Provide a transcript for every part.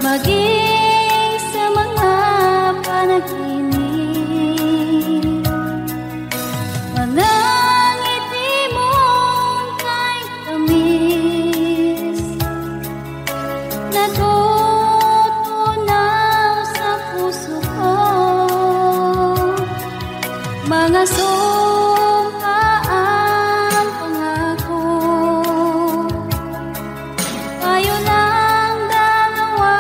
maging sa mga panaginip. Manangiti mong kay tamis, natutunaw sa puso ko. Mga sumpaang pangako, tayo lang dalawa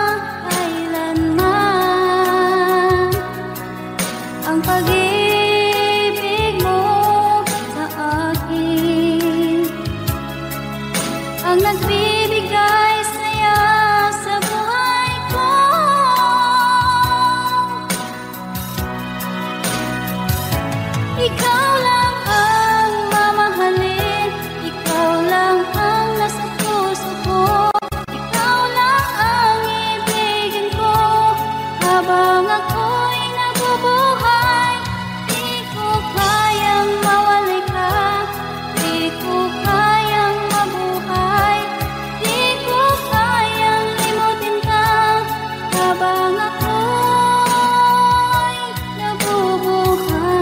kailanman. Ang pag-ibig mo sa akin ang nagbibigay saya sa buhay ko. Ikaw lang ang mamahalin, ikaw lang ang nasa puso ko, ikaw lang ang ibigin ko habang ako'y nabubuhay. Di ko kayang mawalay ka, di ko kayang mabuhay, di ko kayang limutin ka habang ako'y nabubuhay.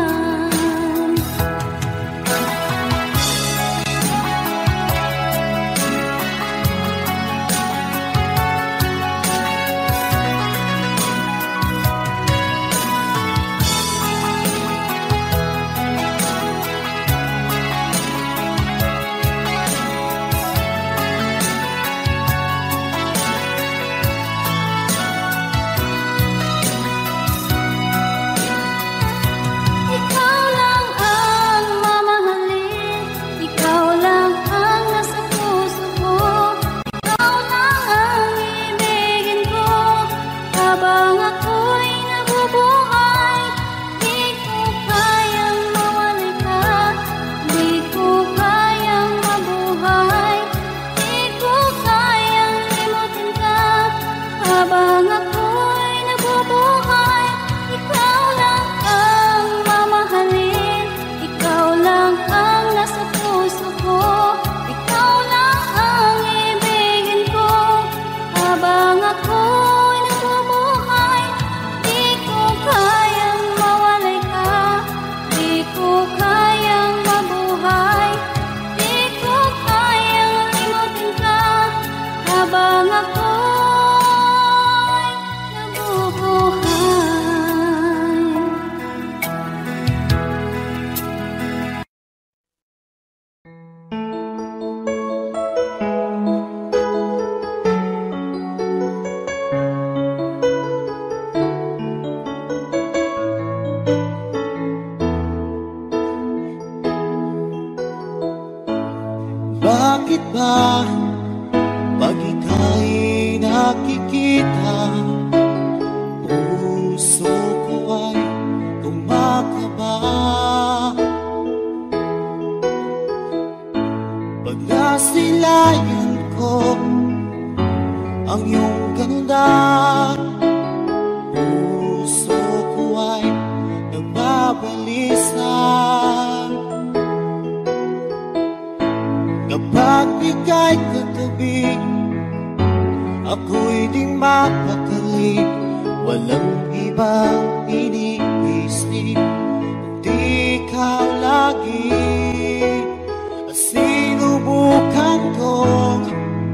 Ikaw lang ang mamahalin, ikaw lang ang nasa puso ko, ikaw lang ang ibigin ko habang ako'y nabubuhay. Di ko kayang mawalay ka, di ko kayang mabuhay, di ko kayang limutin ka habang ako'y nabubuhay. Ikaw lang ang mamahalin, ikaw lang ang nasa puso ko, ikaw lang ang ibigin ko habang ako'y nabubuhay. Di ko kayang mawalay ka, di ko kayang mabuhay, di ko kayang limutin ka habang ako'y nabubuhay. Bakit ba pag ika'y nakikita, puso ko ay kumakaba? Pag nasilayan ko ang iyong ganda, puso ko ay nagbabalisa. Kapag ika'y katabi, ako'y di mapakali, walang ibang iniisip, kundi ikaw lagi. Sinubukan kong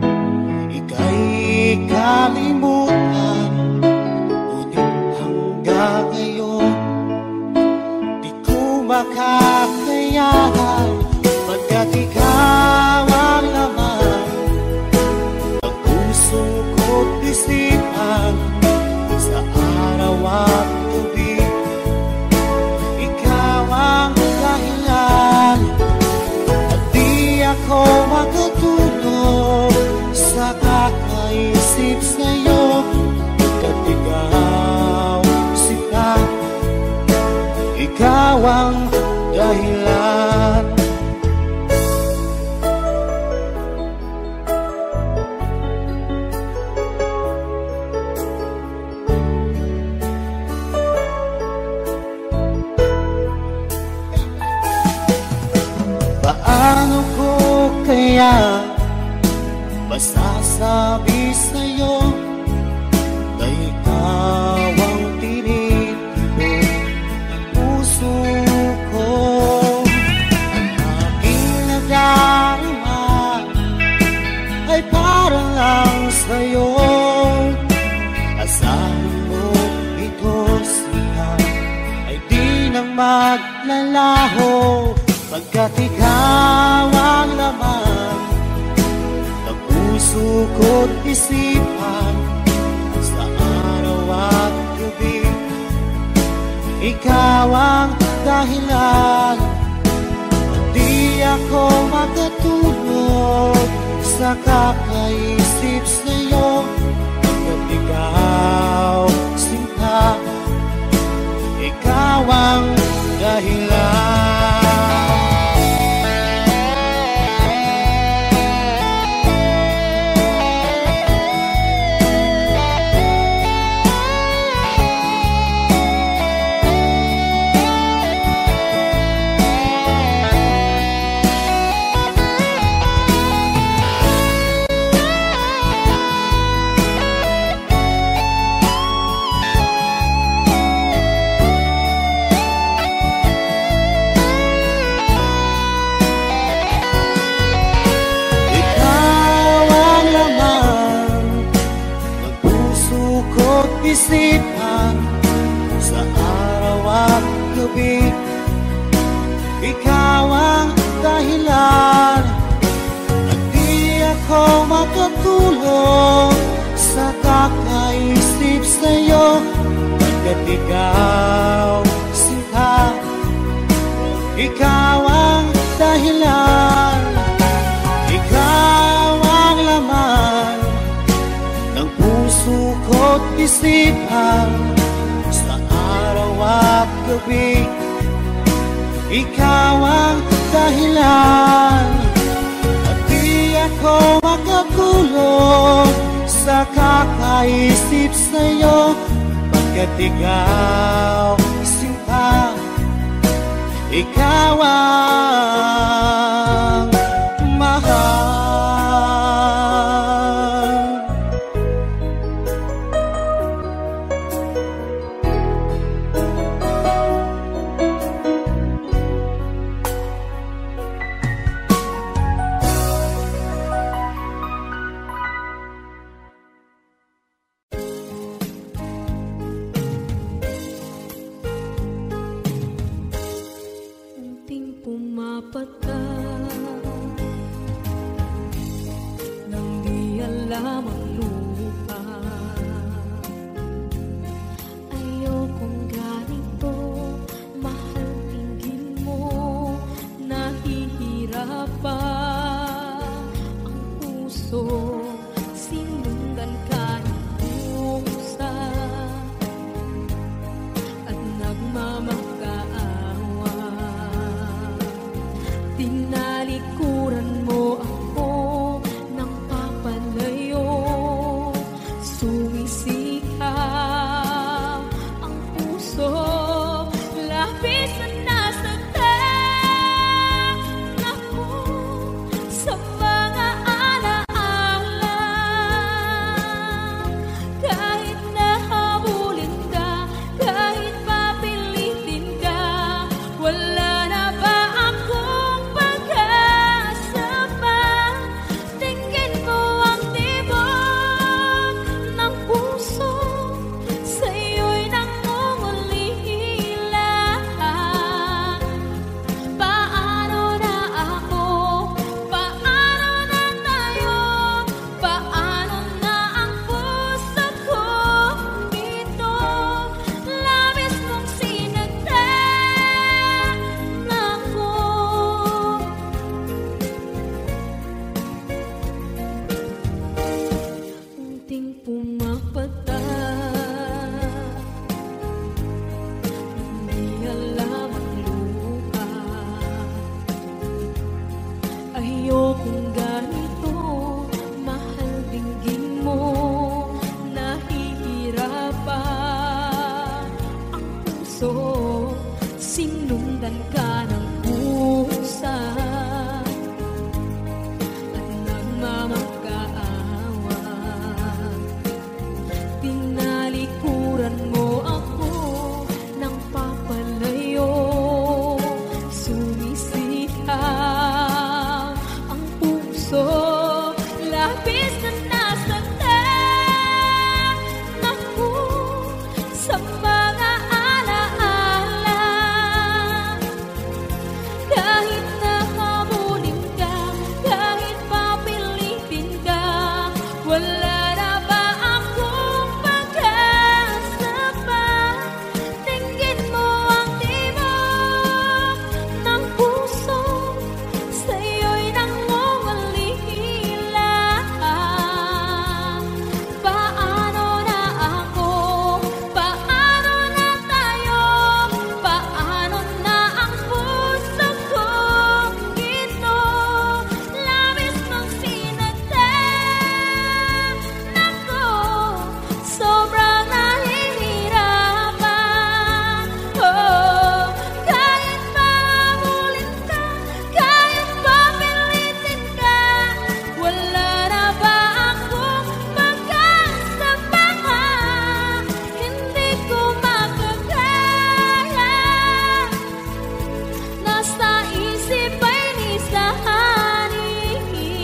ika'y kalimutan, ngunit hanggang ngayon di ko makakayanan, pagkat ikaw ang laman ng puso ko't isipan sa araw at gabi. Ikaw ang dahilan at di ako makatulog sa kakaisip sa'yo, pagkat ikaw sila, ikaw ang dahilan. maglalaho pagkat ikaw ang laman ng puso ko't isipan sa araw at gabi. Ikaw ang dahilan, di ako makatulog sa kakaisip sa'yo pagkat ikaw sinta. Ikaw ang dahilan. Isipan sa araw at gabi. Ikaw ang dahilan at di ako makatulog sa kakaisip sa'yo pagkat ikaw sinta. Ikaw ang dahilan, ikaw ang laman ng puso ko't isipan sa araw at gabi. Ikaw ang dahilan at di ako makatulog sa kakaisip sa'yo pagkat ikaw sinta. Ikaw ang mahal. Sa mga alaala sobrang nahihirapan. Oh, kahit mahabulin ka, kahit papilitin ka, wala na ba akong pagkasama? Hindi ko makakaya, nasa isip ay nisahanin.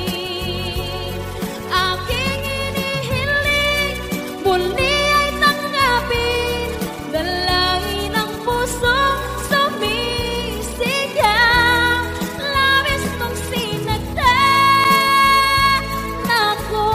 Aking inihiling, muli ay tanggapin, dalangin ang puso sumisigaw. Labis mong sinagdan ako.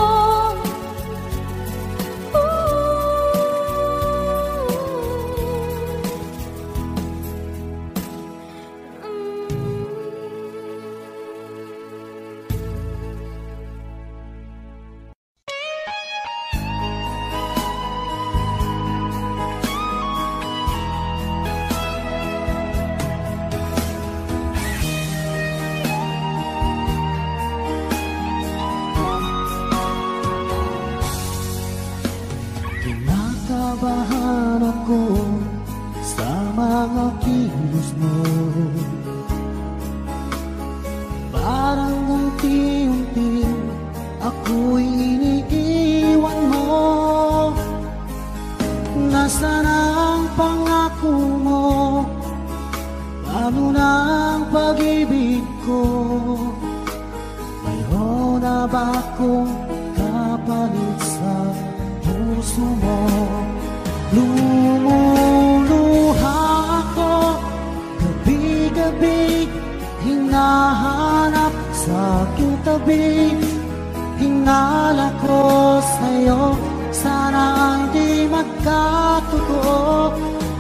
Kinakabahan ako sa mga kilos mo. Parang unti-unti ako'y iniiwan mo. Nasaan ang pangako mo? Paano na ang pag-ibig ko? Mayroon na ba akong kapalit sa puso mo? Lumuluha ako, gabi-gabi hinahanap sa aking tabi. Hinala ko sa'yo, sana hindi magkatotoo.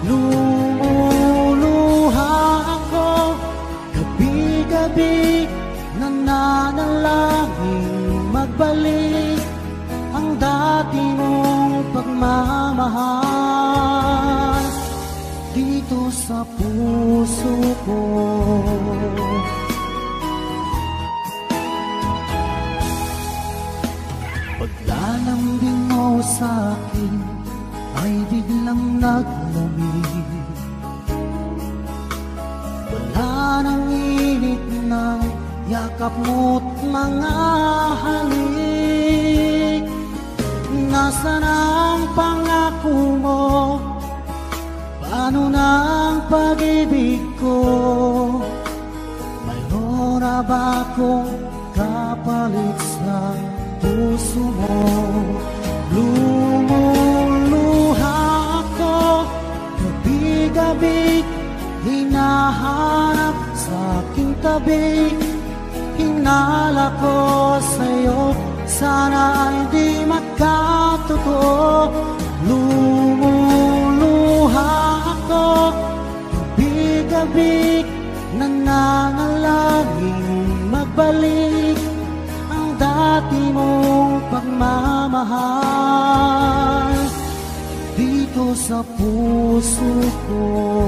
Lumuluha ako, gabi-gabi nananalangin magbalik ang dati mong pagmamahal dito sa puso ko. Paglalambing mo sa'kin ay biglang naglamig. Wala nang init ng yakap mo't mga halik. Nasaan ang pangako mo? Paano na ang pag-ibig ko? Mayroon na ba akong kapalit sa puso mo? Lumuluha ako, gabi-gabi hinahanap sa aking tabi. Hinala ko sa'yo, sana hindi magkatotoo. Lumuluha ako, gabi-gabi nananalangin magbalik ang dati mong pagmamahal dito sa puso ko.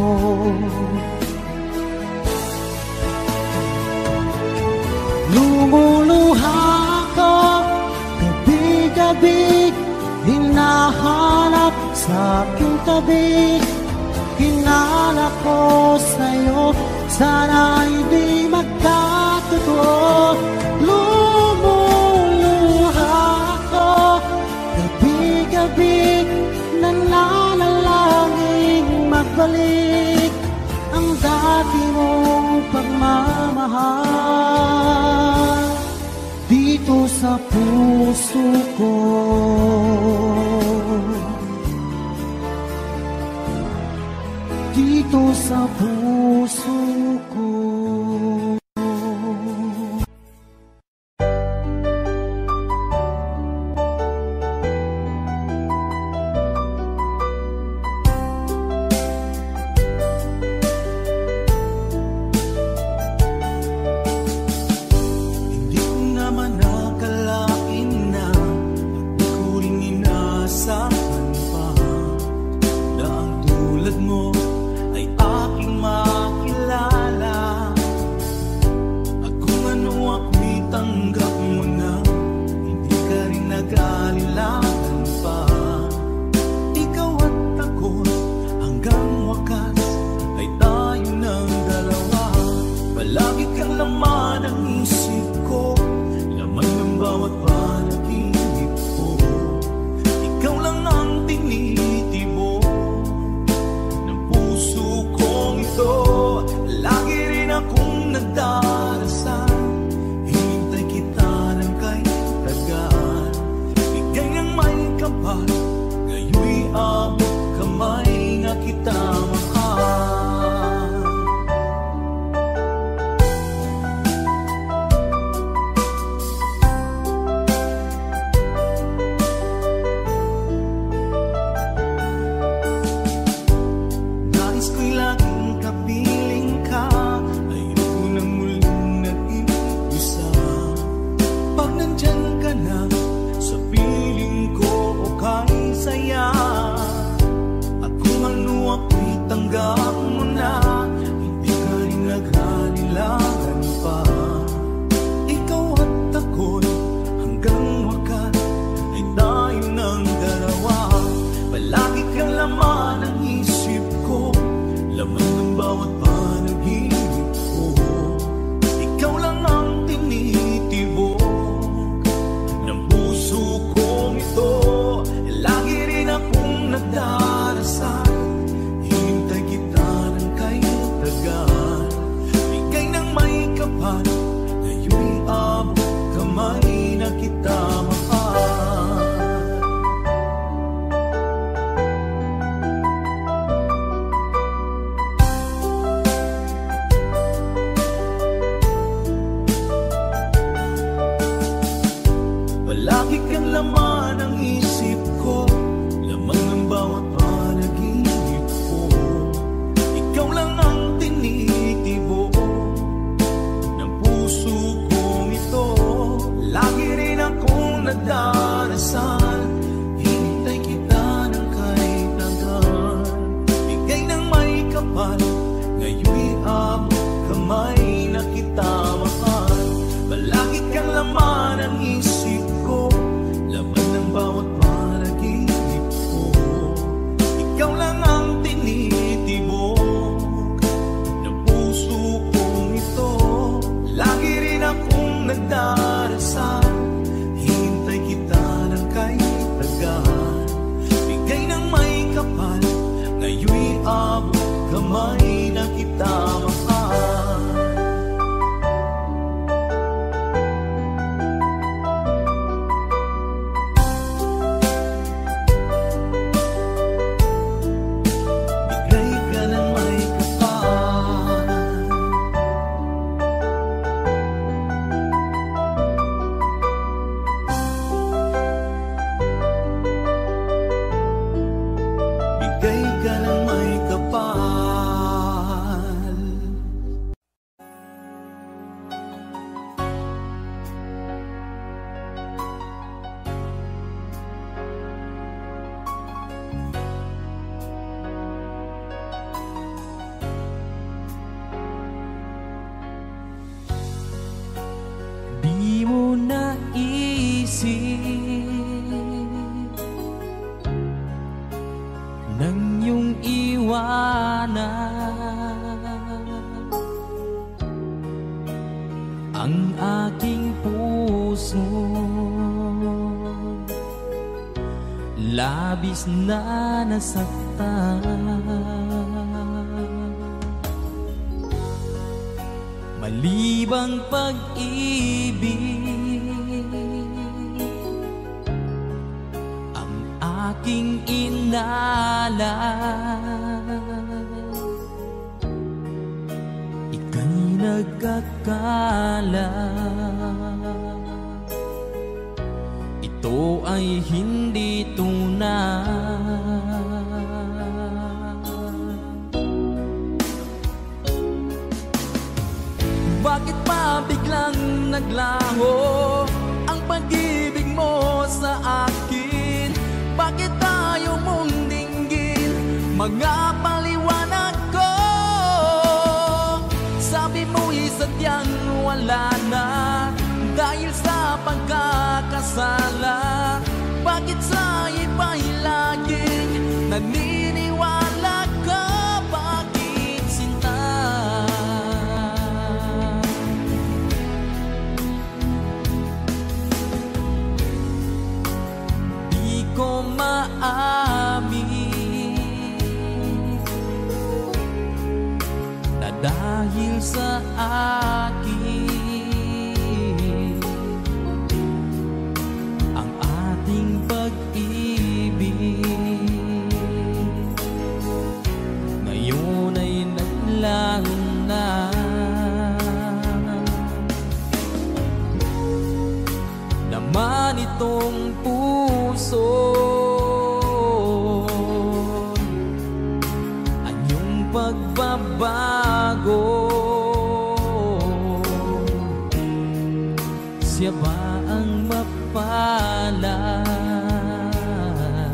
Lumuluha ako, gabi-gabi hinahanap sa aking tabi. Hinala ko sa'yo, sana hindi magkatotoo. Lumuluha ako, gabi-gabi nananalangin magbalik ang dati mong pagmamahal dito sa puso ko. Dito sa puso ko. Mo ay aking makilala. mamay na kita mahal. Bigay ka ng may kapal. Bigay ka ng may kapal. Di mo naisip nang iyong iwanan ang aking puso, labis na nasaktan. Malibang pag-ibig ang aking inalan, ika'y nagkakala. Ito ay hindi tunay. Bakit pa biglang naglaho ang pag-ibig mo sa akin? Bakit tayo mong dinggin mga paliwanag ko? Sabi mo'y sadyang wala na dahil sa pagkakasala. Bakit sa iba'y laging naniniwala ka? Bakit sinta? Di ko maamin na dahil sa akin ang ating pag-ibig ngayon ay naglaho na. Naman itong puso ang iyong pagbabago. Siya ba ang mapalad?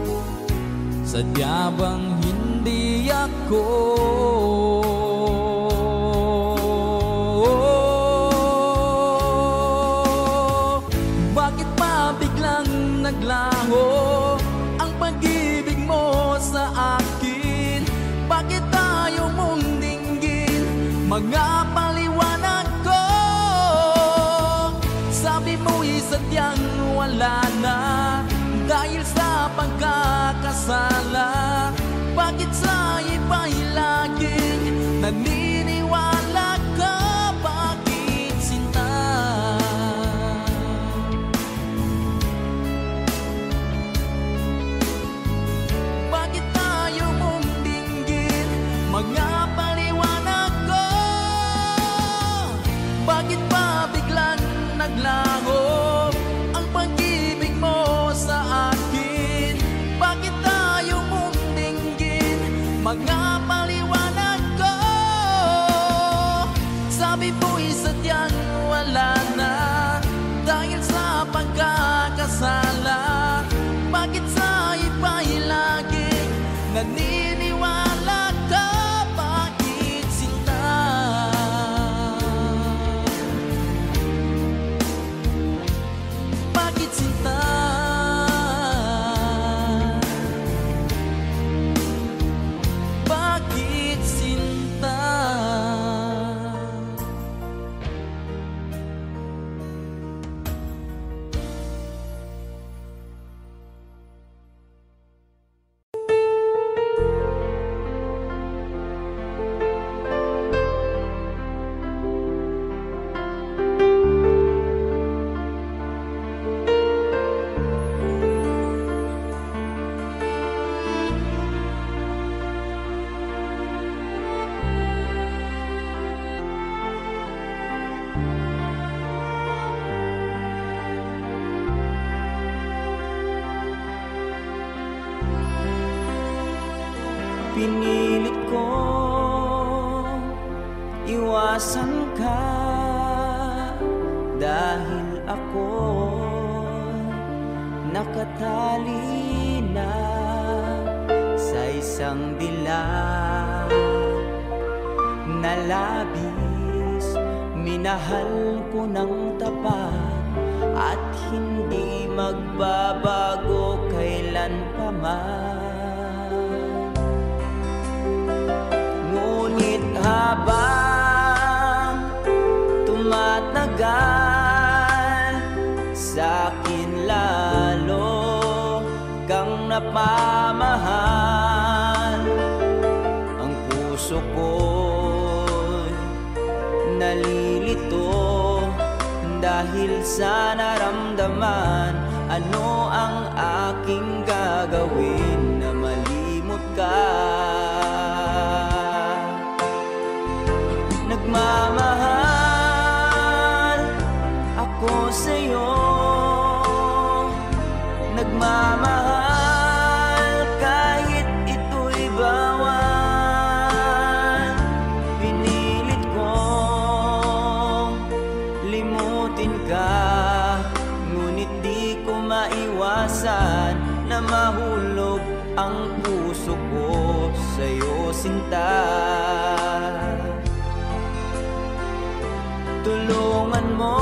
Sadya bang hindi ako? Bakit pa biglang naglaho ang pag-ibig mo sa akin? Bakit tayo mong dinggin mga paliwanag ko? Sabi mo'y sadyang wala na dahil sa pagkakasala. Bakit sa iba'y laging naniniwala ka? Bakit sinta? Bakit tayo mong dinggin mga paliwanag ko? Bakit pa biglang naglaho ang pag-ibig mo sa akin? Bakit tayo mong dinggin Pinilit ko iwasan ka dahil ako nakatali na sa isang dilag na labis. Minahal ko ng tapat at hindi magbabago kailan pa man. Ngunit habang tumatagal, sa'kin lalo kang napamahal. Ang puso ko'y nalilito dahil sa naramdaman. Ano ang aking gagawin na malimot ka? Nagmamahal ako sa'yo, nagmamahal kahit ito'y bawal. Pinilit kong limutin ka, ngunit di ko maiwasan na mahulog ang puso ko sa'yo, sinta. Tulungan mo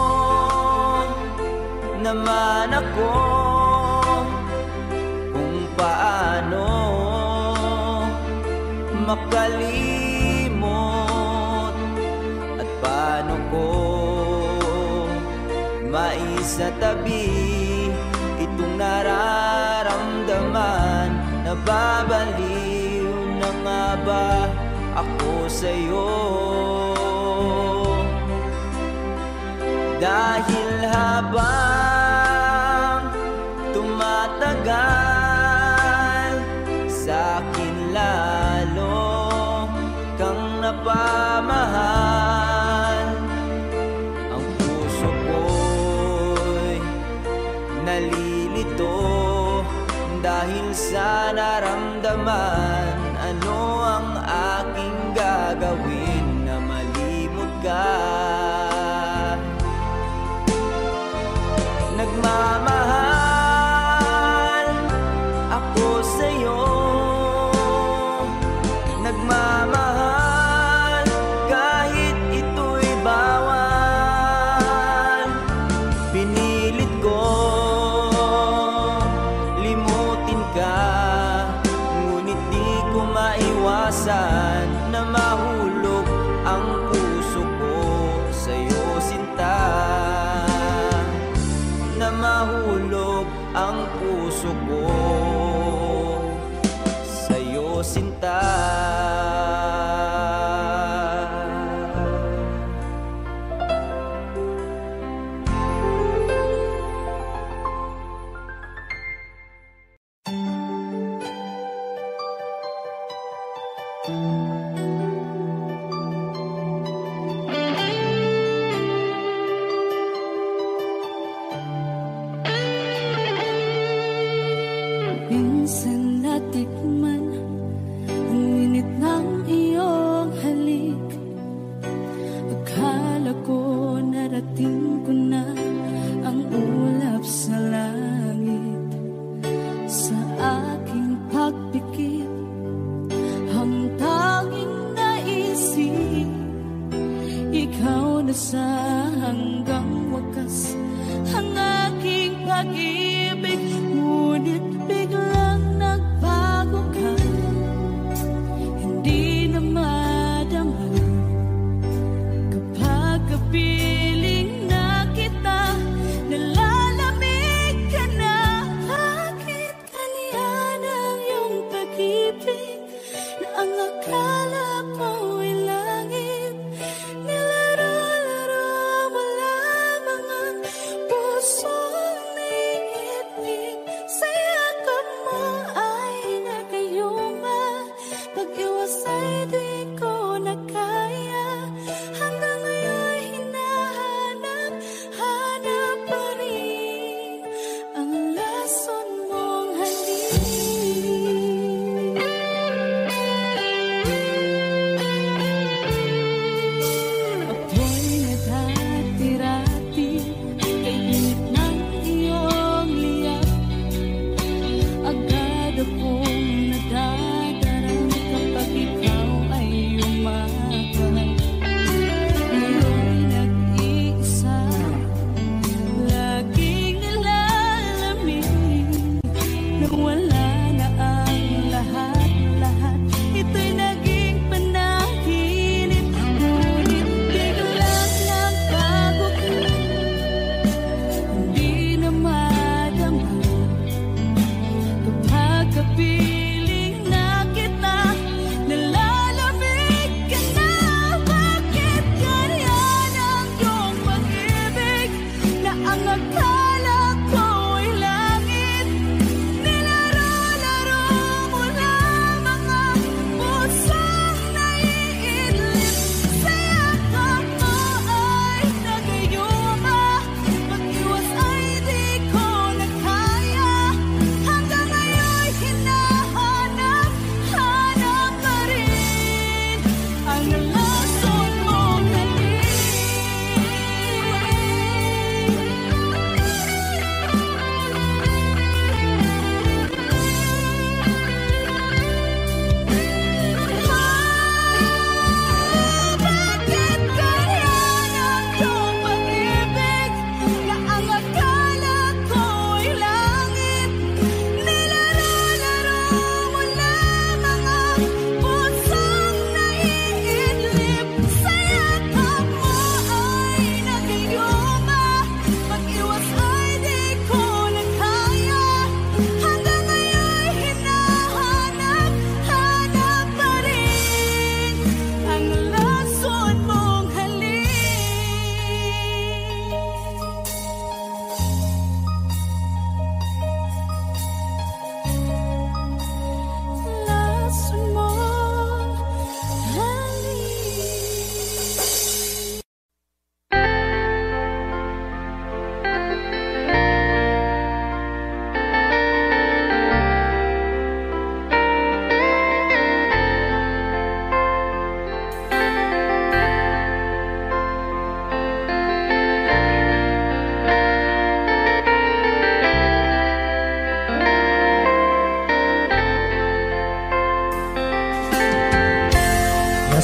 naman ako kung paano makalimot at paano ko maisatabi itong nararamdaman. Nababaliw na nga ba ako sa'yo? Dahil habang tumatagal, sa'kin lalo kang napamahal. Ang puso ko'y nalilito dahil sa naramdaman. Ano ang aking gagawin na malimot ka? Nagmamahal ako sa'yo, nagmamahal kahit ito'y bawal. Pinilit ko limutin ka, ngunit di ko maiwasan na mahulog ang puso ko sa'yo, sinta. Na mahulog ang puso ko sa'yo, sinta. Minsan natikman ang init ng iyong halik. Akala ko narating ko na ang ulap sa langit. Sa aking pagpikit, ang tanging naisip, ikaw na sa hanggang wakas ang aking pag-ibig. Ngunit biglang nagbago ka, hindi na madama kapag kapiling na kita. Nalalamig ka na, bakit kaniyan ang iyong pag-ibig na ang akala ko'y langit? Nilaro-laro mo lamang ang pusong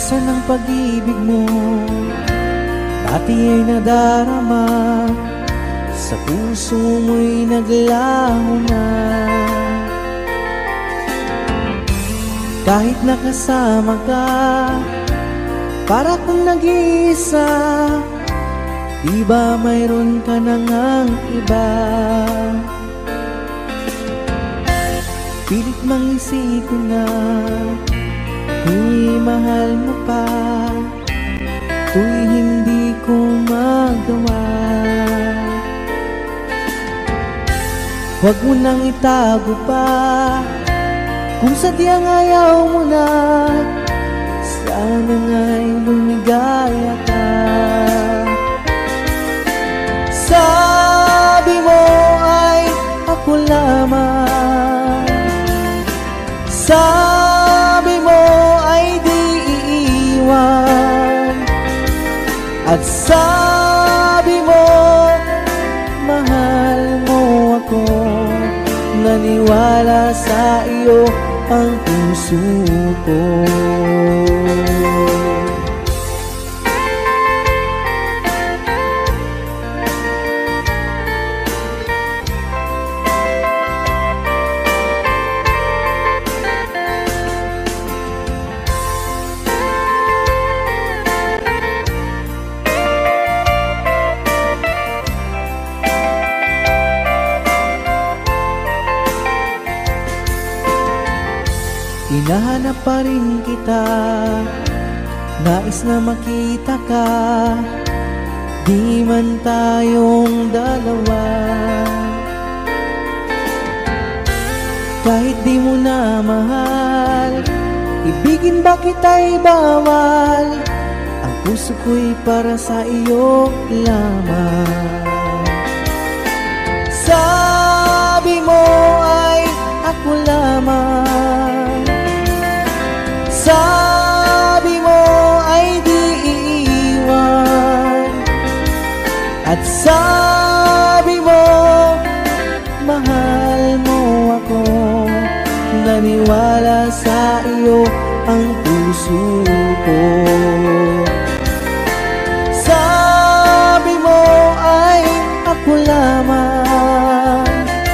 Asan ang pag-ibig mo? Dati ay nadarama, sa puso mo'y naglaho na. Kahit nakasama ka, para kung nag-iisa, di ba mayroon ka na ngang iba? Pilit mang isipin na kung mahal mo pa, to'y hindi ko magawa. Huwag mo nang itago pa, kung sadyang ayaw mo na, sana nga'y lumigaya ka. Sabi mo ay ako lamang, sabi mo ay di iiwan, at sabi mo mahal mo ako. Naniwala sa iyo ang puso ko. Hinahanap pa rin kita, nais na makita ka, di man tayong dalawa. Kahit di mo na mahal, ibigin ba kita'y bawal, ang puso ko'y para sa iyo lamang. Sabi mo ay ako lamang, sabi mo ay di iiwan, at sabi mo mahal mo ako. Naniwala sa iyo ang puso ko. Sabi mo ay ako lamang,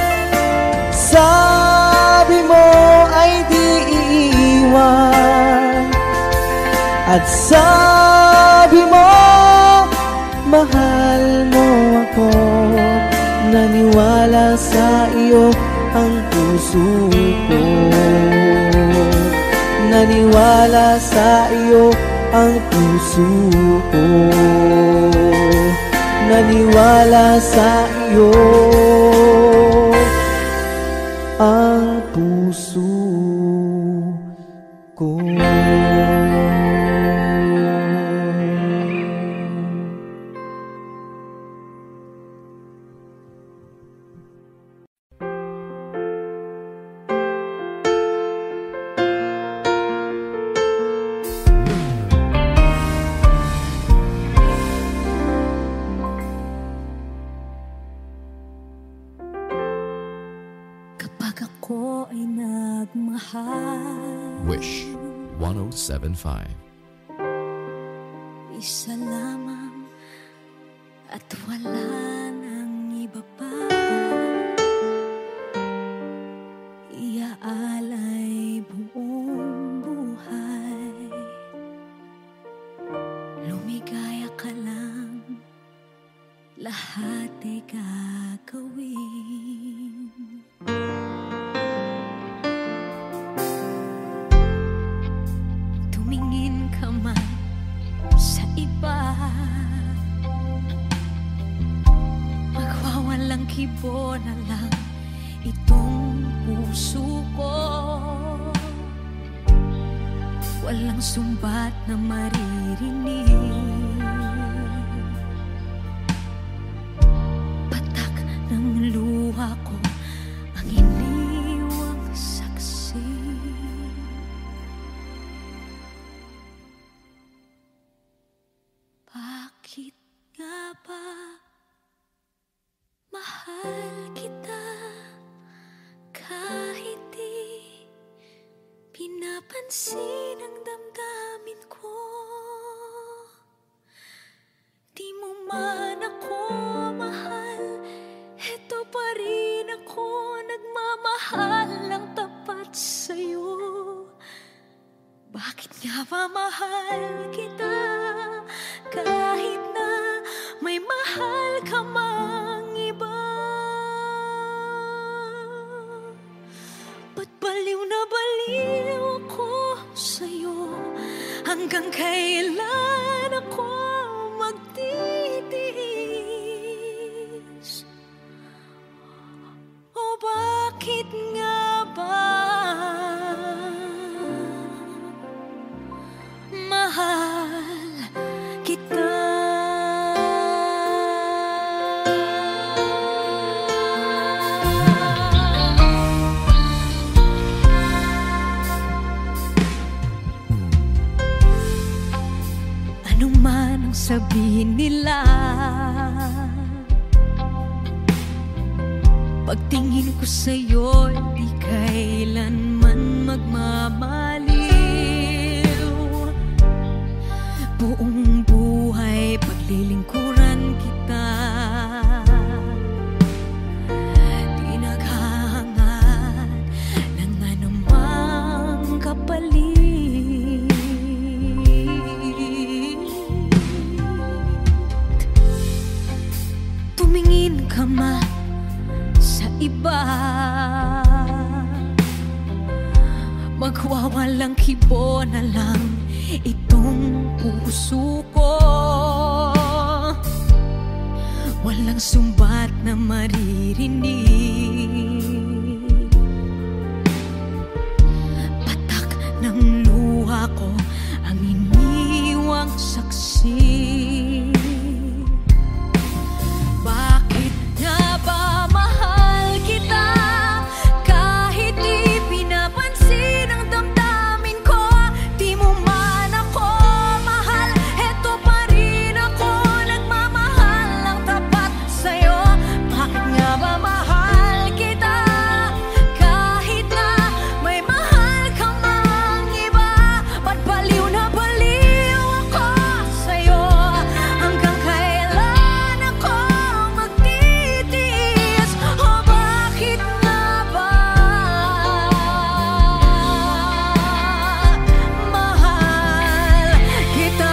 sabi mo ay di iiwan, at sabi mo mahal mo ako. Naniwala sa iyo ang puso ko. Naniwala sa iyo ang puso ko. Naniwala sa iyo ang puso ko. Kapag ako ay nagmahal, Wish 107.5. isa lamang at wala nang iba pa. Iaalay buong buhay, lumigaya ka lang, lahat ay gagawin. Tumingin ka man sa iba, magwawalang kibo na lang itong puso ko. Walang sumbat na maririnig, patak ng luha ko ang iniwang saksi. Bakit nga ba mahal kita kahit di pinapansin ang damdamin ko? nga ba mahal kita kahit na may mahal ka mang iba? Ba't baliw na baliw ako sa'yo? Hanggang kailan ako magtitiis? O bakit nga ba mahal kita? Ano man ang sabihin nila, pagtingin ko sa'yo, di kailanman magmamaliw. Buong buhay paglilingkuran kita, di naghahangad ng anumang kapalit. Tumingin ka man sa iba, magwawalang kibo na lang itong puso ko. Walang sumbat na maririnig, patak ng luha ko ang iniwang saksi. Bakit nga ba mahal kita kahit di pinapansin ang damdamin ko? Di mo man ako mahal, eto pa rin ako nagmamahal ng tapat sa'yo. Bakit nga ba mahal kita kahit na may mahal ka mang iba? Ba't baliw na baliw ako sa'yo? Hanggang kailan ako magtitiis? O bakit nga ba mahal kita?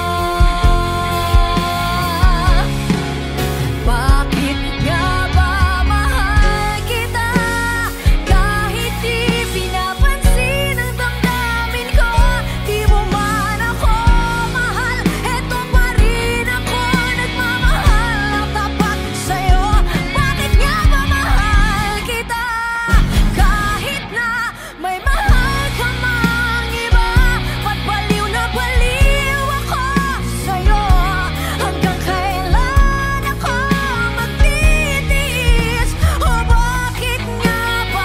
Bakit nga ba mahal kita kahit di pinapansin ang damdamin ko? Di mo man ako mahal, eto pa rin ako nagmamahal ng tapat sa'yo. Bakit nga ba mahal kita kahit na may mahal ka mang iba? Ba't baliw na baliw ako sa'yo? Hanggang kailan ako magtitiis? O bakit nga ba?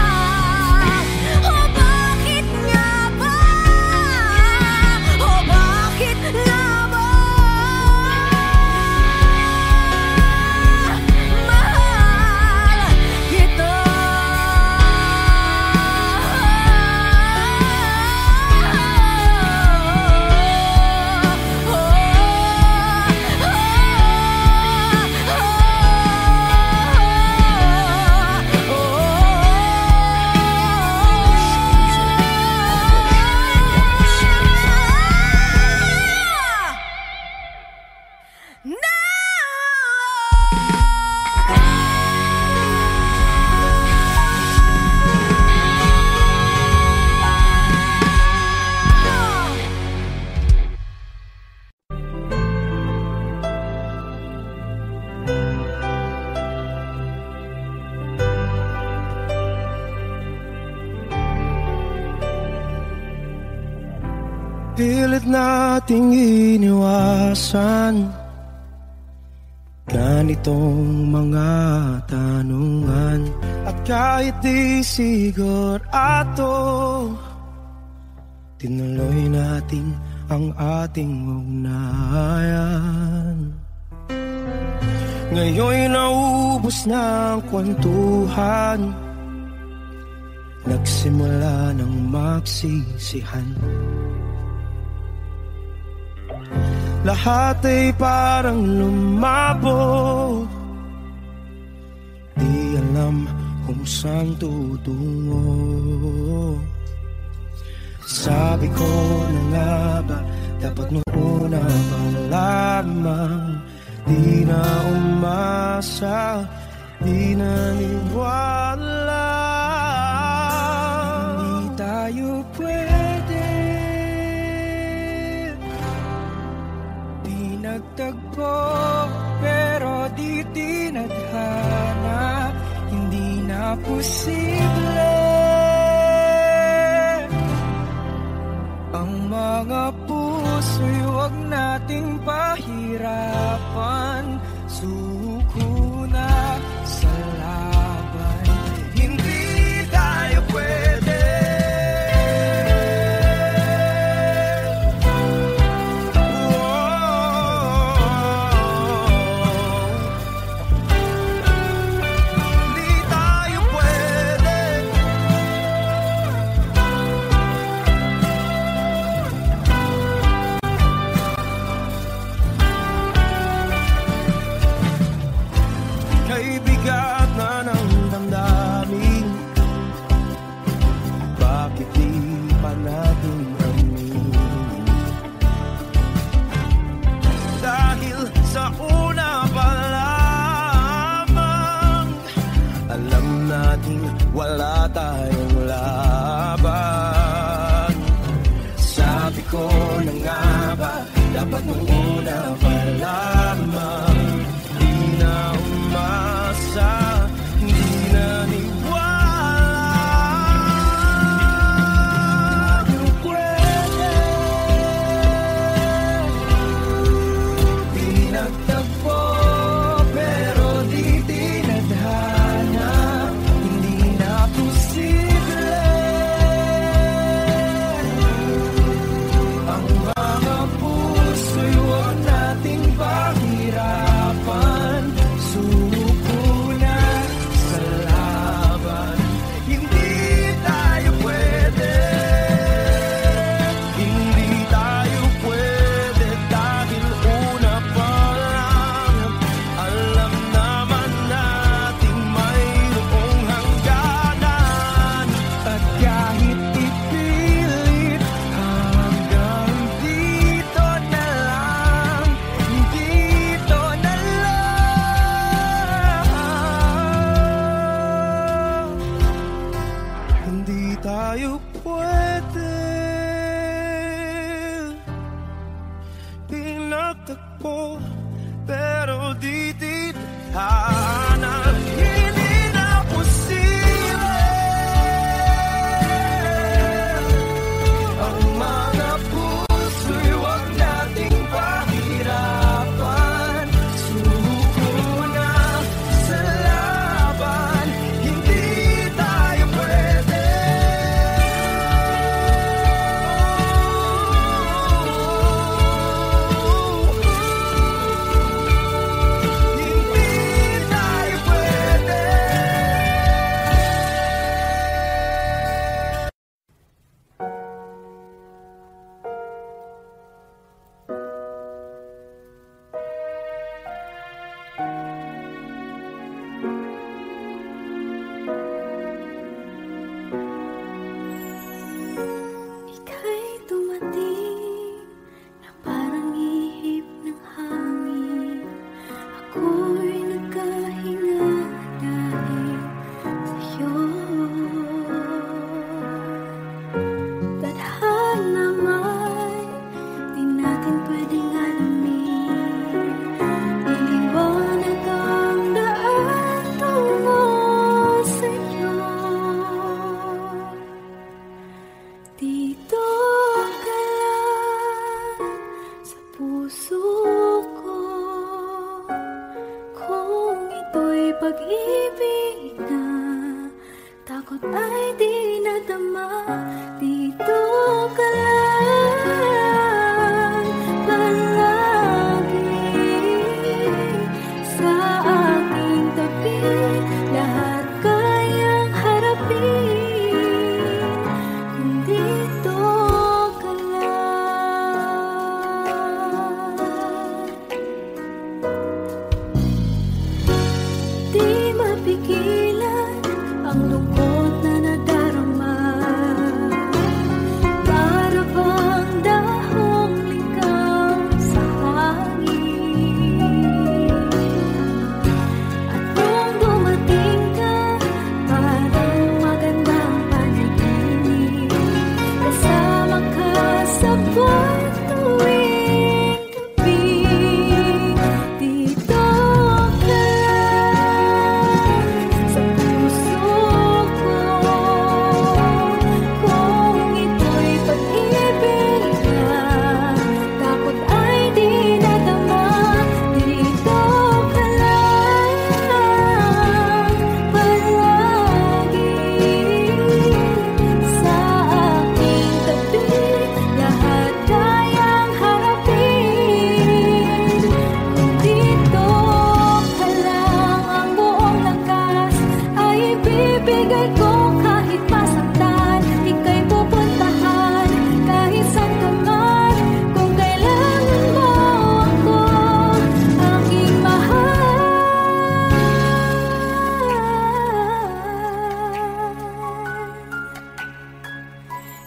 O bakit nga ba? O bakit nga ba? Mahal kita. Pilit nating iniwasan ganitong mga tanungan. At kahit di sigurado, tinuloy natin ang ating ugnayan. Ngayon'y naubos na ang kwentuhan, nagsimula ng magsisihan. Lahat ay parang lumabo, di alam kung saan tutungo. Sa Sabi ko na nga ba, dapat nung una pa lamang. Di na umasa, di naniwala. Hindi tayo pwede, di nagtagpo, pero di tinadhana. Hindi na posible ang mga puso'y huwag nating pahirapan. Suko na sa laban, hindi tayo pwede. Hindi tayo pwede. Kay bigat na ng damdamin, bakit di pa natin aminin? Dahil sa una pa lamang, alam natin wala tayong laban. Sabi ko na nga ba, dapat nung una pa lamang. Di na umasa, di naniwala. Di pwede, di nagtagpo, pero di tinadhana. Hindi na posible ang mga puso'y huwag nating pahirapan. Suko na sa laban, hindi tayo pwede. Hindi tayo pwede dahil una pa lang, alam naman nating mayroong hangganan. At kahit ipilit, hanggang dito na lang, dito na lang. Hindi tayo pwede. Pinagtagpo, pero di tinadhana. Hindi na posible ang mga puso'y huwag nating pahirapan. Suko na sa laban, hindi tayo pwede. Hindi tayo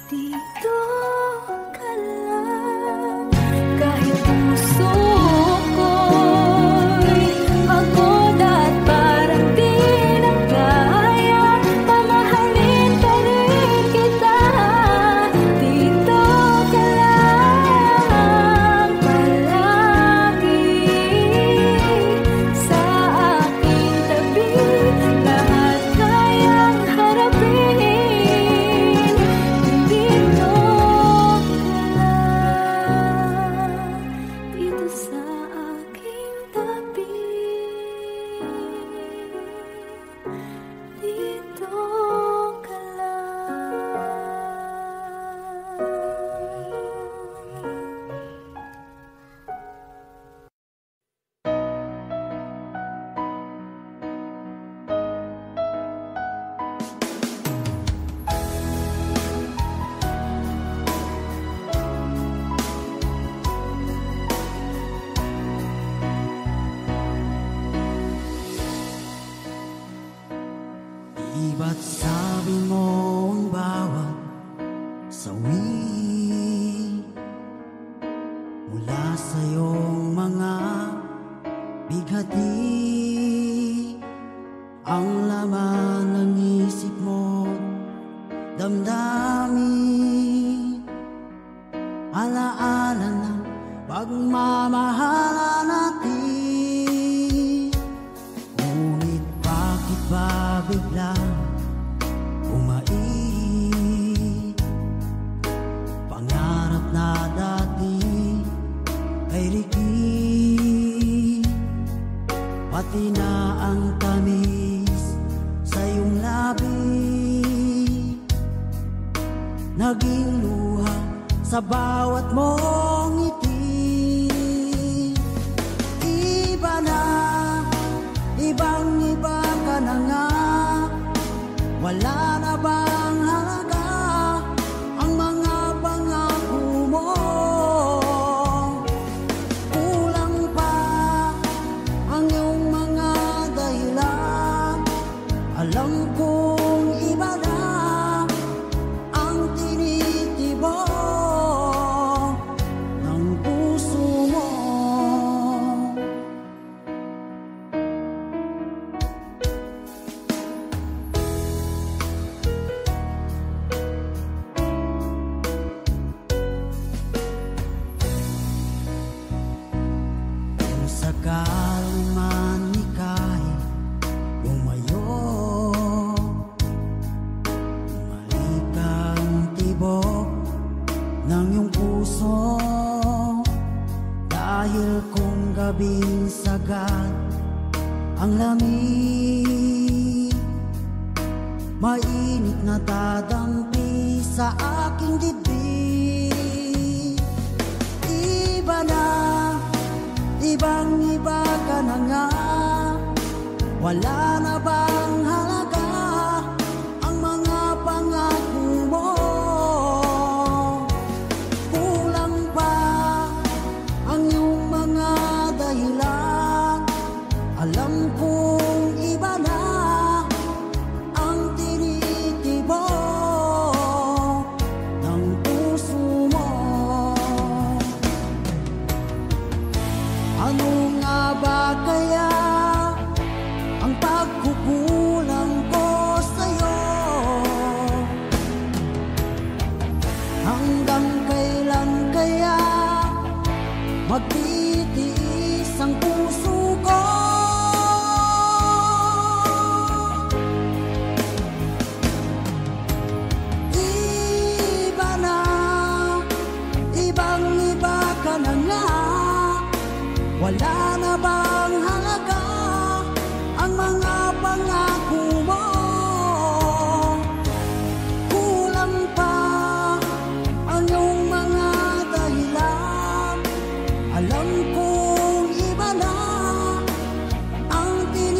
dito ka lang. Kahit puso ko'y pagod at parang di na kaya, mamahalin pa rin kita. Dito ka lang palagi sa aking tabi. Lahat kayang harapin. Dito ka lang, dito sa aking tabi. Dito ka lang. Di ba't sabi mo ang bawat sawi mula sa iyong mga bighati, ang laman ng isip mo, damdamin, alaala ng pagmamahala natin. Ngunit bakit ba biglang umait? Pangarap na dati ay rikit, pati na ang tamis sa iyong labi, naging luha sa bawat mong ngiti. Iba na, ibang-iba ka na nga. Wala na bang halaga ang mga pangako mo? Kulang pa ang iyong mga dahilan. Alam kong iba na ang tinitibok ng puso mo. Kung sakaling man ika'y lumayo, bumalik ang tibok ng iyong puso. Dahil kung gabing sagad ang lamig, mainit na dadampi sa aking dibdib. Iba na, ibang-iba ka na nga. Wala na bang halaga ang mga pangako mo? Kulang pa ang iyong mga dahilan. Alam kong iba na ang tinitibok ng puso mo. Ano nga ba kaya ang pagkukulang ko sa'yo? Hanggang kailan kaya magtitiis ang puso ko? Iba na, ibang-iba ka na nga. Wala na bang halaga ang mga pangako mo? Kulang pa ang iyong mga dahilan. Alam kong iba na ang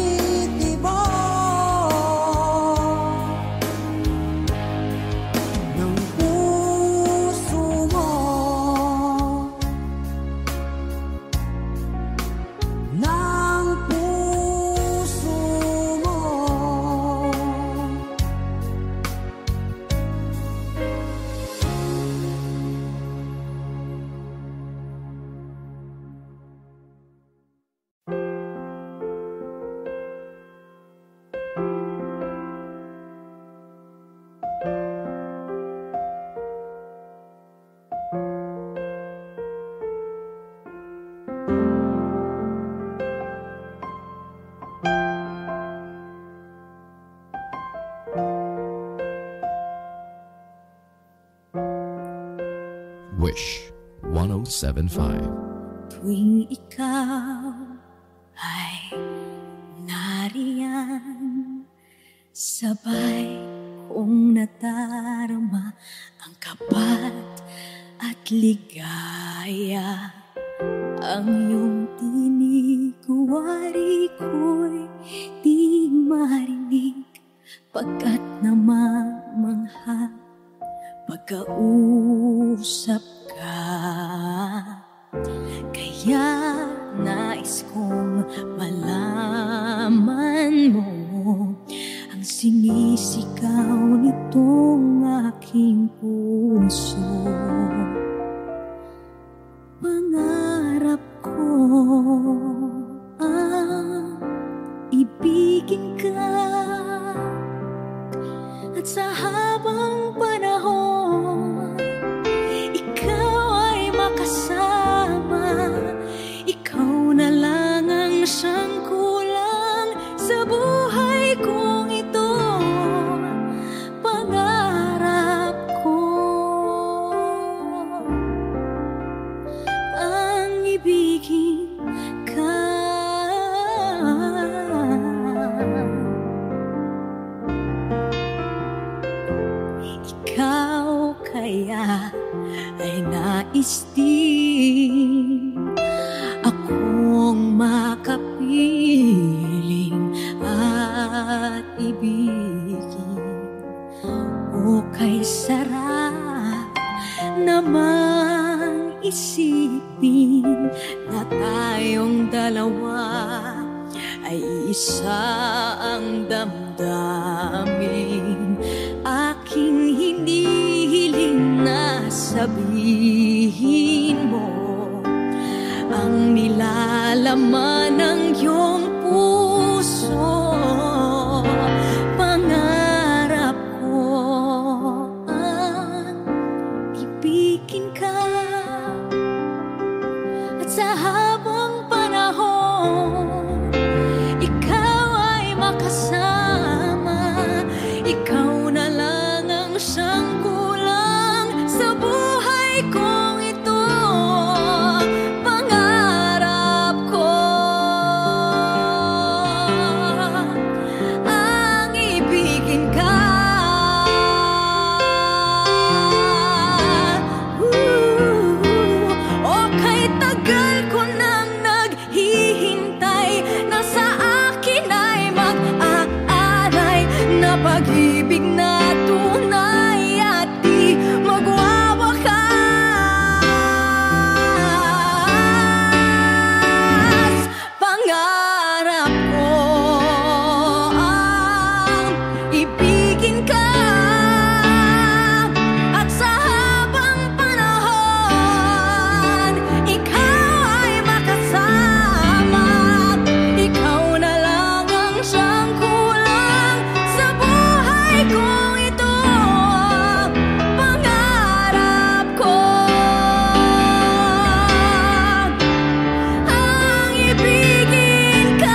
tinitibok ng puso mo. Wish 107.5. Tuwing ikaw ay nariyan, sabay kong nadarama ang kapat at ligaya. Ang iyong tinig, wari ko'y di marinig, pagkat namamangha pagkausap ka. Kaya nais kong malaman mo ang sinisigaw nitong aking puso. Pangarap ko ang ibigin ka, at sa habang panahon ikaw ay makasama. Ikaw na lang ang siyang kulang sa buhay kong ito. Pangarap ko ang ibigin ka. Ikaw kaya ay nais din akong makapiling at ibigin. O kay sarap namang isipin na tayong dalawa ay isa ang damdamin. Aking hinihiling na sabihin mo ang nilalaman ng iyong puso. Pangarap ko ang ibigin ka, at sa habang panahon ikaw ay makasama. Ikaw na lang ang siyang kulang sa buhay kong ito. Pangarap ko ang ibigin ka. O kay tagal ko nang naghihintay, na sa akin ay mag-aalay na pag-ibig na tunay at di magwawakas. Pangarap ko ang ibigin ka, at sa habang panahon ikaw ay makasama. Ikaw na lang ang siyang kulang sa buhay kong ito. Pangarap ko ang ibigin ka.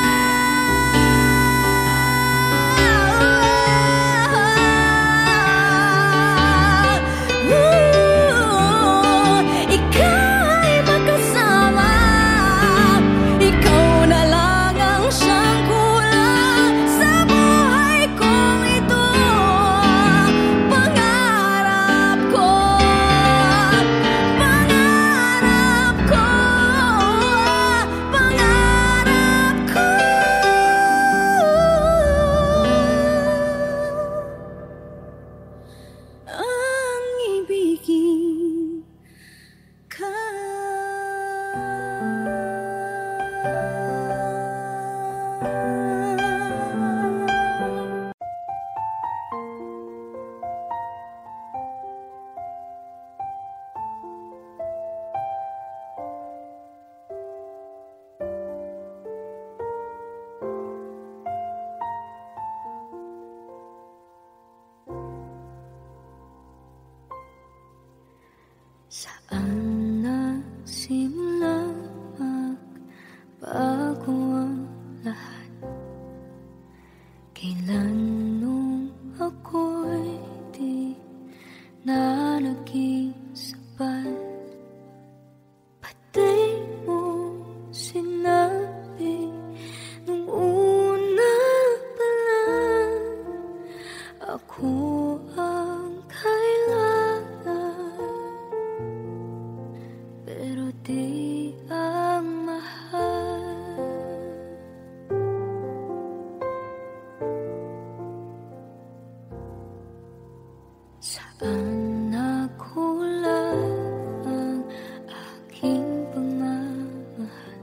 Ikaw ay makasama. Ikaw na lang ang siyang kulang sa buhay kong ito. Pangarap ko, pangarap ko, pangarap ko ang ibigin ka. Saan nagsimula magbago ang lahat? Kailan nung ako'y di na naging sapat? isipan. Pati mo sinabi nung una pa lang, ako ang kailangan, pero di ang mahal. Saan nakulang ang aking pagmamahal?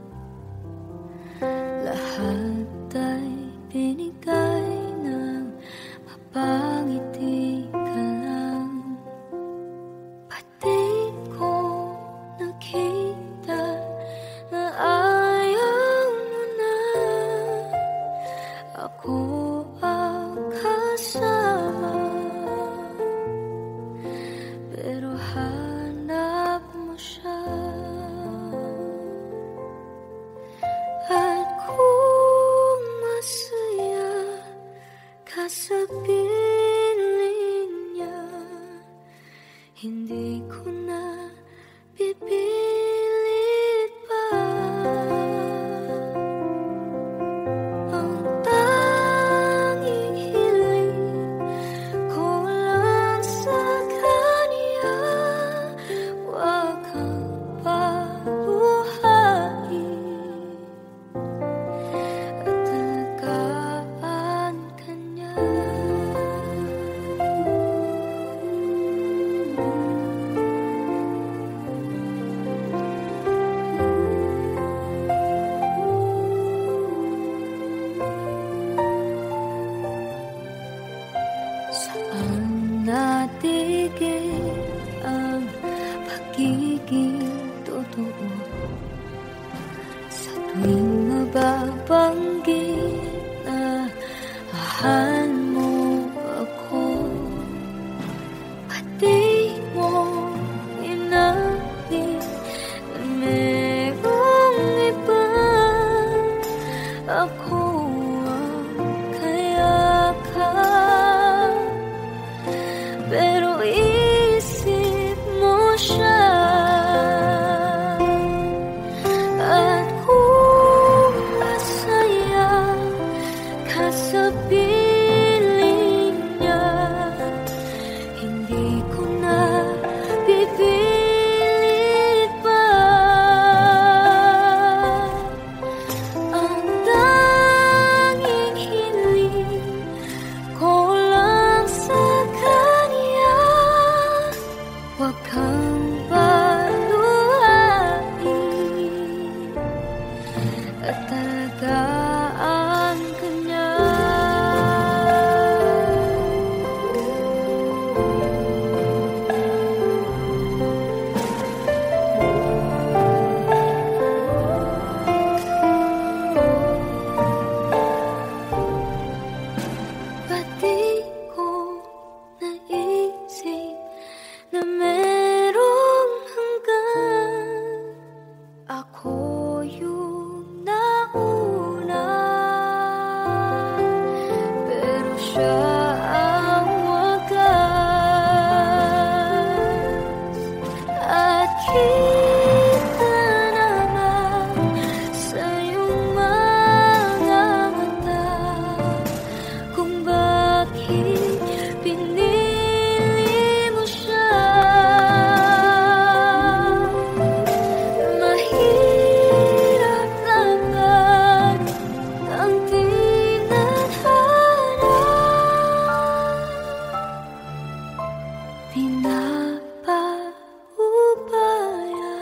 Lahat ay binigay ng mapangiti ka lang. Pati ko nakita na ayaw mo na ako ang kasama, pero hanap mo siya. At kung masaya ka sa piling niya, hindi ko na pipilit pa. Ang tanging hiling ko lang sa kanya, huwag kang pabuhayin at alagaan ka niya. Saan natigil ang pagiging totoo? Sa tuwing mababanggit na mahal mo ako, pati mo inamin na merong iba. Ako ang kayakan, pero isip mo siya. At kung masaya ka sa piling niya, hindi ko na pipilit pa. Ang tanging hiling ko lang sa kanya, huwag kang paluhain at alagaan ka niya. Pati ko naisip na merong hanggan, ako yung nauna, pero siya ang wagas. At kita naman sa iyong mga mata kung bakit pinili mo siya. Mahirap laban ang tinadhana, pinapaubaya.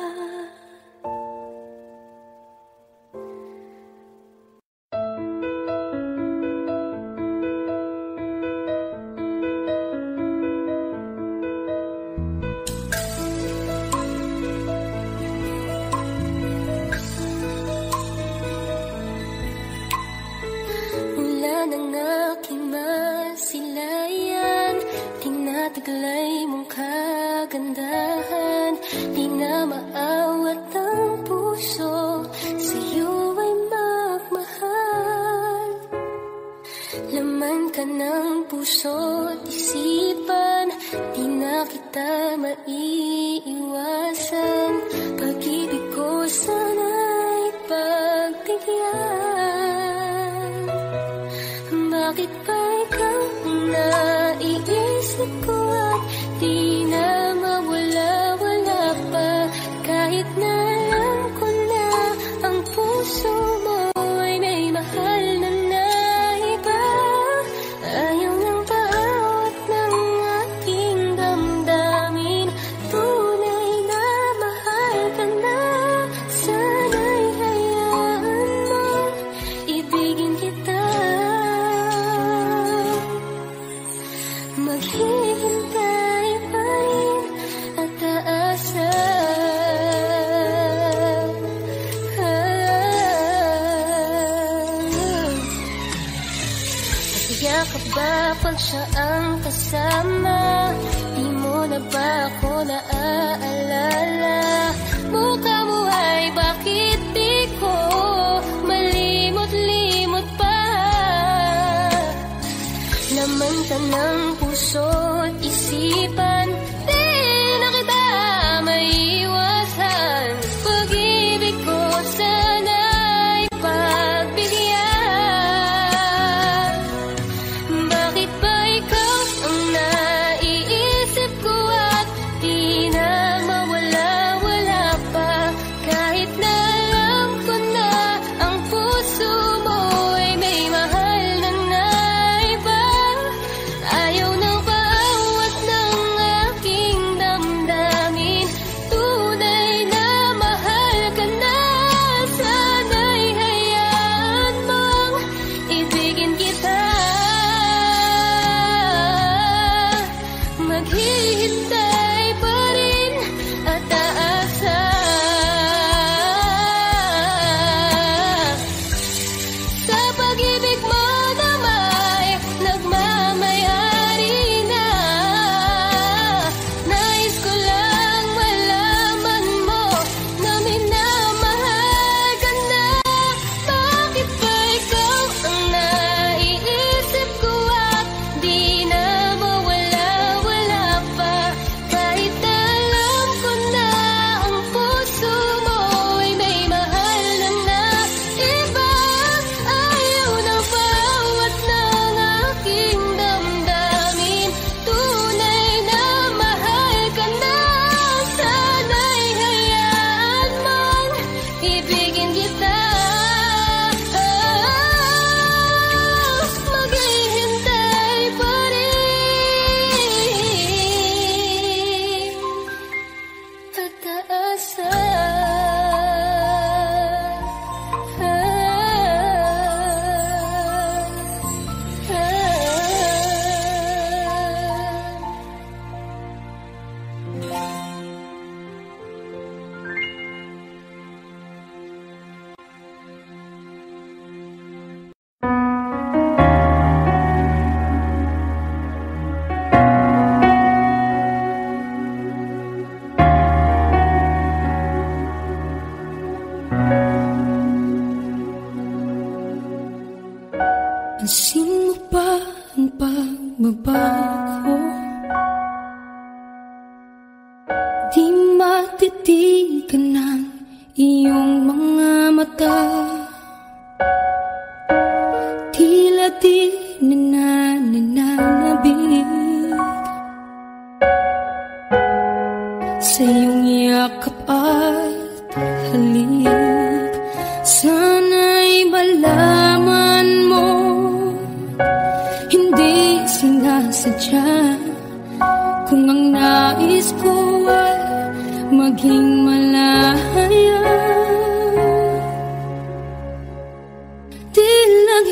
Mula ng aking masilayan, tinataglay mong kagandahan. Di na maawat ang puso, sa'yo ay magmahal. Laman ka ng puso't isipan, di na kita kita maiiwasan. Pag-ibig ko sana'y pagbigyan. Bakit ba ikaw ang naiisip ko at di na mawala-wala pa? Kahit na alam ko na ang puso mo ay may mahal na iba. Ayaw ng paawat ng aking damdamin. Tunay na mahal ka na. Sana'y hayaan mo, ibigin kita. Maghihintay pa rin at aasa. Yakap ba pag siya ang kasama? Di mo na ba ako naaalala? Mukha mo ay bakit di ko malimot-limot pa? Laman ka ng puso't isipan, di na kita maiiwasan. Pag-ibig ko sana'y pagbigyan. Bakit ba ikaw ang naiisip ko at di na mawala-wala pa? Kahit na alam ko na ang puso mo ay may mahal na iba. Ayaw nang paawat ng aking damdamin. Tunay na mahal ka na. Sana'y hayaan mong ibigin kita. Maghihintay pa rin at aasa. Sa pag-ibig mo na may nagmamayari na. Nais ko lang malaman mo na minamahal ka na. Bakit ba ikaw ang naiisip ko at di na mawala-wala pa? Kahit na alam ko na ang puso mo ay may mahal na iba. Ayaw na paawat ng aking damdamin. Tunay na mahal ka na. Sana'y hayaan mong ibigin kita. Maghihintay pa rin at aasa. Pansin mo ba ang pagbabago? Di matitigan ng iyong mga mata. Tila di nananabig sa iyong yakap at halik. Sana'y malaman mo, hindi sinasadya. Kung ang nais ko ay maging malaya, di lang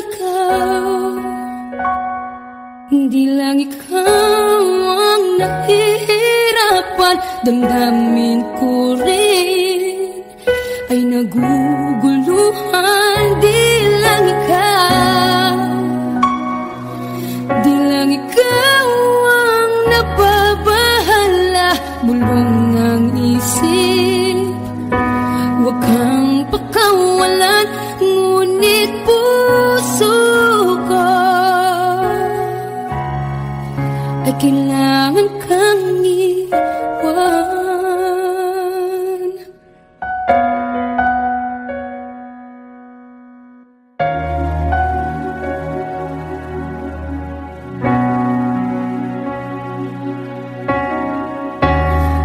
ikaw ang nahihirapan. Damdamin ko rin ay naguguluhan. Di lang ikaw ang nababahala. Bulong ng isip, huwag kang pakawalan. Ngunit puso ko ay kailangan kang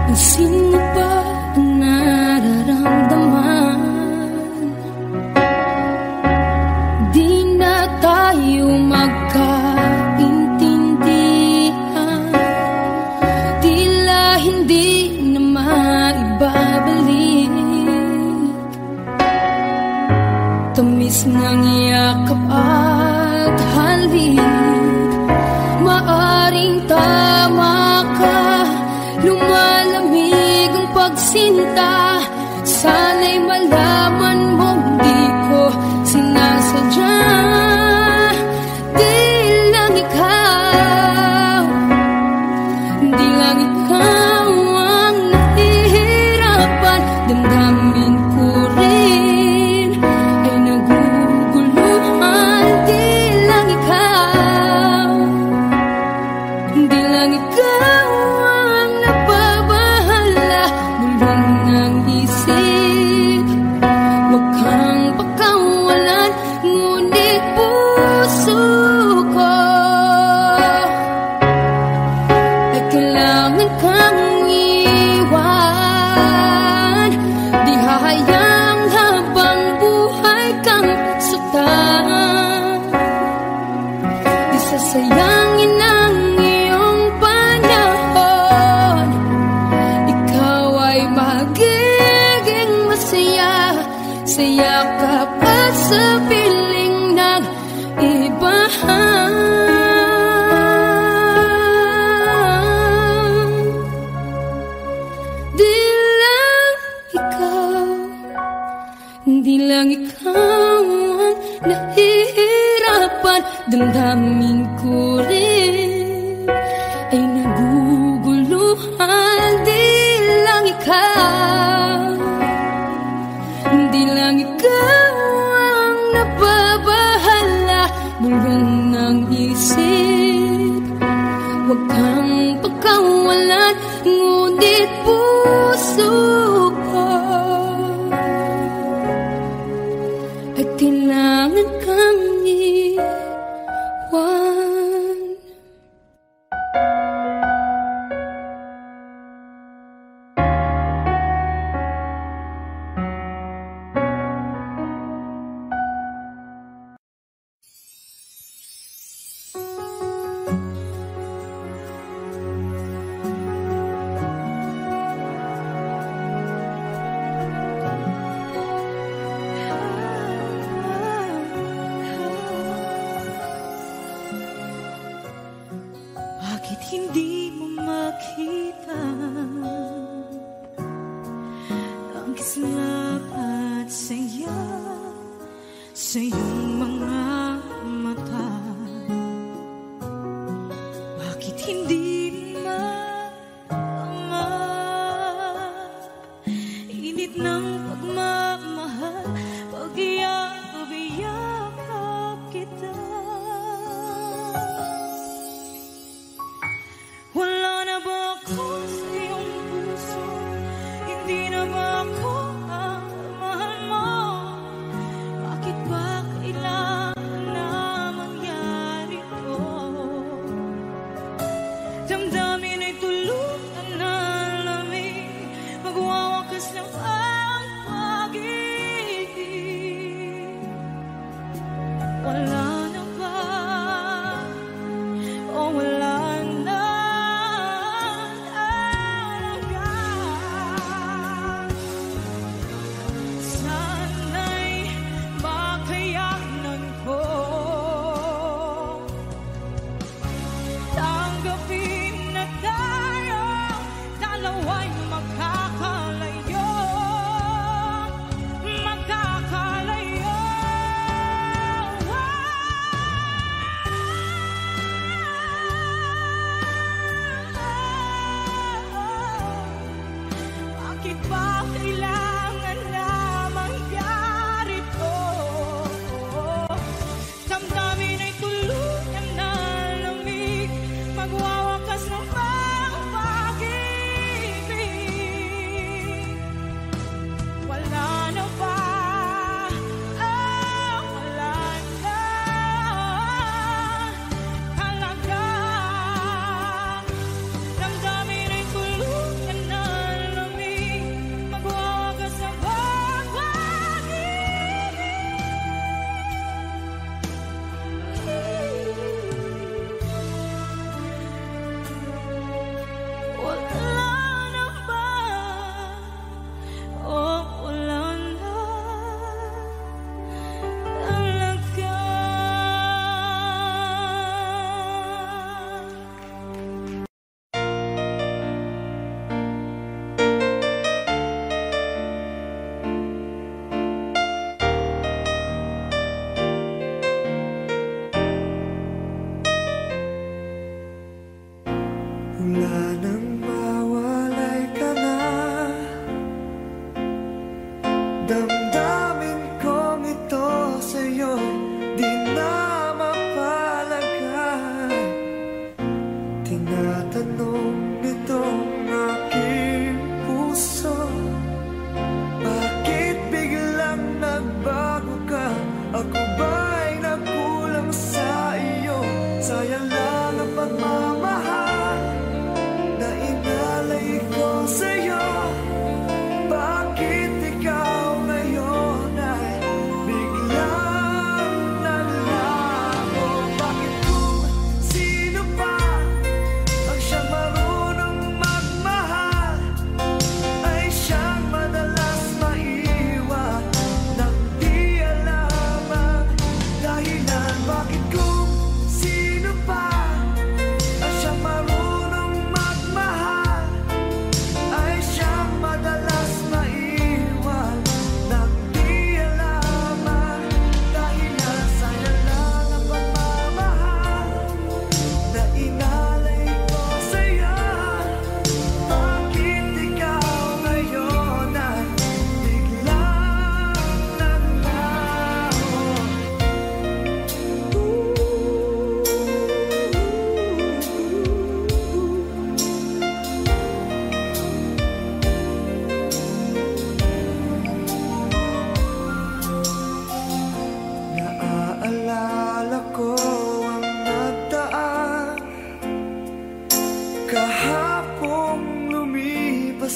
Pansin mo ba ang nararamdaman? Di na tayo magkaintindihan, tila hindi na maibabalik. Tamis ng yakap at halik, maaring tama ka. Lumalamig ang pagsinta, sana'y malaman mong di ko sinasadya. Di lang ikaw, di lang ikaw ang nahihirapan. Damdamin ko rin ay naguguluhan. Di lang ikaw, di lang ikaw ang nababahala. Bulong ng isip, wag kang pagkawalan, ngunit puso ko ay kailangan kang iwan. Di hahayang habang buhay kang saktan, di sasayangin ang iyong panahon. Ikaw ay magiging masaya sa yakap at sa piling ng iba. Di lang ikaw, di lang ikaw ang nahihirapan. Damdamin ko rin ay naguguluhan. Di lang ikaw, di lang ikaw ang nababahala. Bulong ng isip, wag kang pagkawalan, ngunit puso ko ay kailangan kang iwan. Bakit hindi mo makita ang kislap at saya sa iyong mga mata? Bakit hindi maama init ng pagmamahal pag iyakap kita? Wala na ba ako sa iyong puso? Hindi na ba ako ang mahal mo? Bakit ba kailangan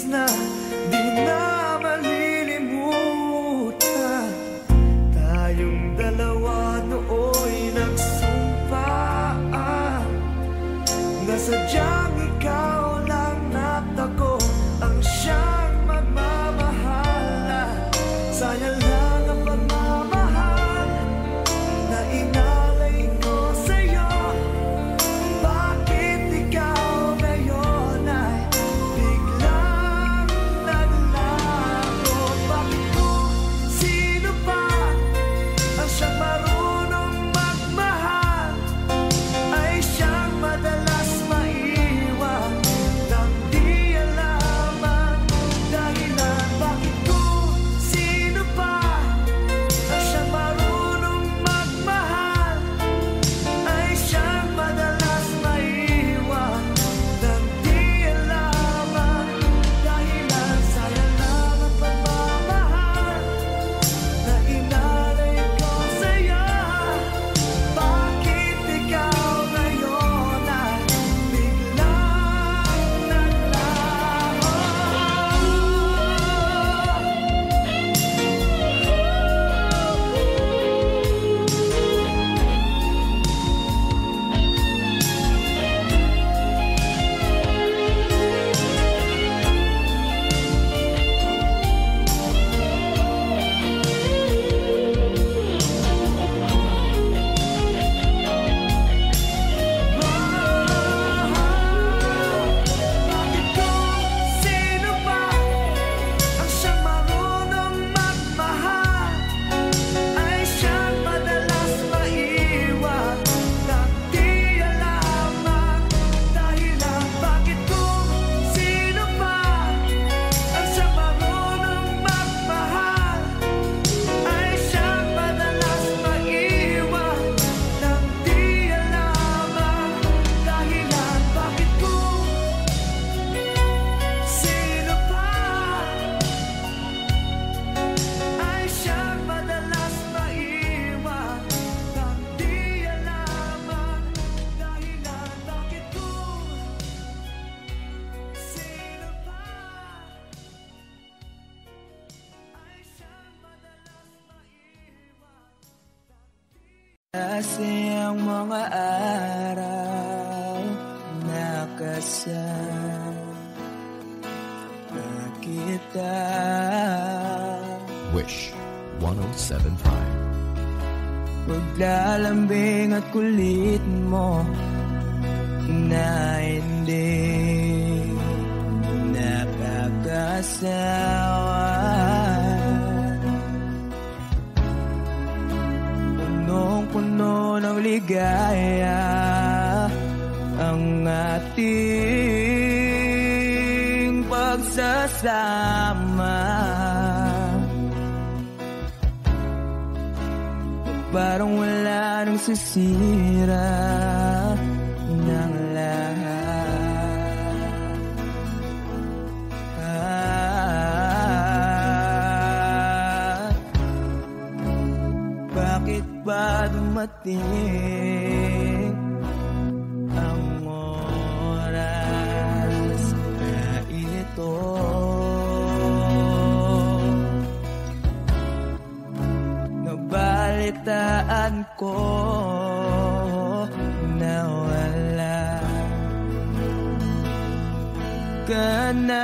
tiis na di na malilimutan. Tayong dalawa nooy nagsumpaan na sadyang ikaw lang at ako ang siyang magmamahal. Sayang lang ang pagmamahal na inalay ko sa'yo. Bakit ikaw ngayon ay biglang naglago? Bakit kung sino pa ang siyang marunong magmahal ay siyang madalas maiwan nang di alam ang dahilan? Bakit kung sino pa ang siyang marunong magmahal ay siyang madalas maiwan nang di alam ang dahilan? Sayang lang ang pagmamahal na inalay ko sa'yo. Bakit ikaw ngayon ay biglang naglaho? Bakit kung sino pa ang siyang marunong magmahal ay siyang madalas maiwan nang di alam ang dahilan? Bakit kung sino pa ang siyang marunong magmahal ay siyang madalas maiwan nang di alam ang dahilan? Bakit kung sino pa ay siyang madalas maiwan nang di alam ang dahilan? Bakit kung sino pa ay siyang madalas maiwan? Kasi ang mga araw nakasama kita. Wish 1075. Paglalambing at kulit mo na hindi nakakasawa. Punong-puno ng ligaya ang ating pagsasama. Parang wala nang sisira ng lahat. Bakit ba dumating ang oras na ito? Nabalitaan ko na wala ka na.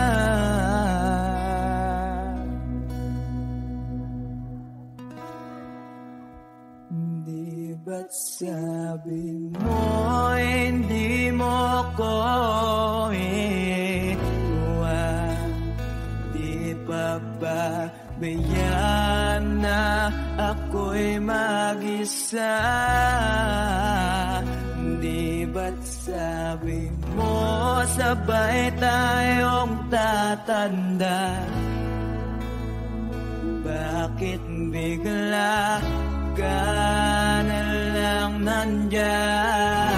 Di ba't sabi mo hindi mo ko iwan? Di pa ba bayaan na ako'y mag-isa? Di ba't sabi mo sabay tayong tatanda? Bakit bigla ka na lang nandyan?